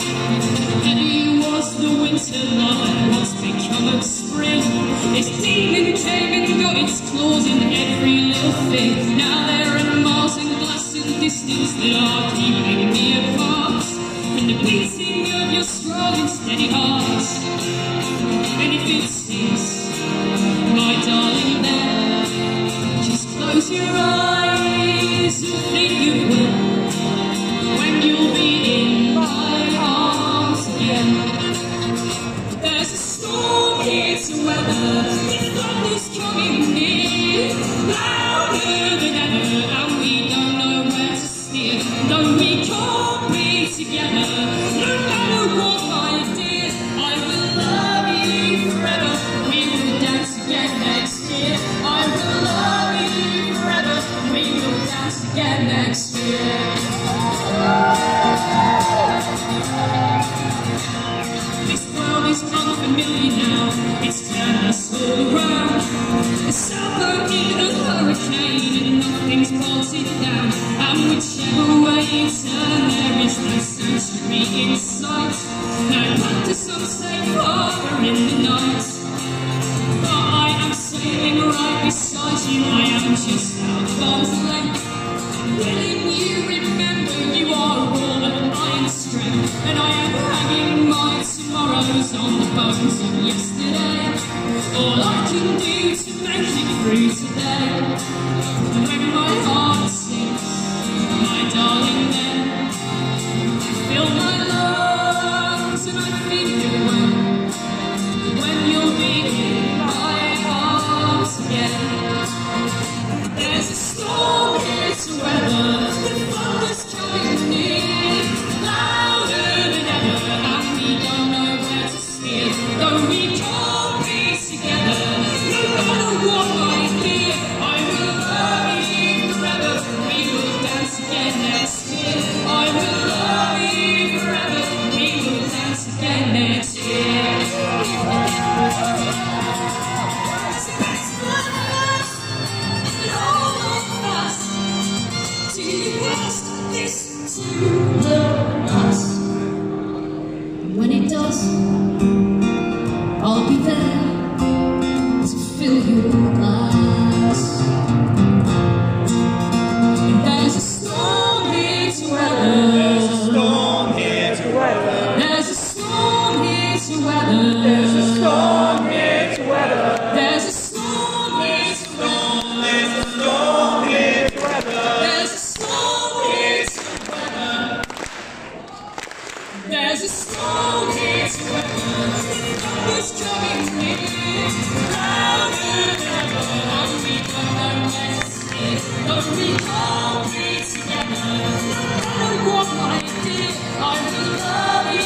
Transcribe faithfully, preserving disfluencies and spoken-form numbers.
Heavy was the winter night, what's become of spring? This demon came and got its claws in every little thing. Now there are miles and glass and distance that are keeping me apart from the beating of your strong and steady heart. And if it seems, my darling, then just close your eyes and think you will when you'll be in my arms again. There's a storm here to weather, the thunder's coming near, louder than ever, and we don't know where to steer. No, we can't be together, no matter what, my dear. I will love you forever, we will dance again next year. I will love you forever, we will dance again next year. This world is unfamiliar now, it's turned us all around. The south in a hurricane and nothing's bolted down. And whichever way you turn, there is no sanctuary in sight. No path to some safe harbor in the night. But I am sailing right beside you, I am just out of arm's length. Willing you remember you are all of iron strength, and I am hanging my tomorrows on the bones of yesterday. All I can do to make it through today. And when my heart sinks, my darling, then fill my lungs and I feel you well when you'll be in my arms again. There's a storm here to weather, the thunder's coming near, louder than ever, and we don't know where to steer. Though we can't be together, no matter what, my dear. I will love you forever, we will dance again next year. I will love you forever, we will dance again next year. It's the best of us, and all of us. Do you ask this to us? When it does, I'll be there to fill your glass. And there's a storm here to weather. There's a storm here to weather. There's a storm here to weather. There's a storm here to weather. There's a storm here to weather. There's a storm here to weather. There's a storm here to weather. There's a storm here to weather. The thunder's coming near, louder than ever, and we don't know where to steer. But we can't be together, no matter what, my dear. I will love you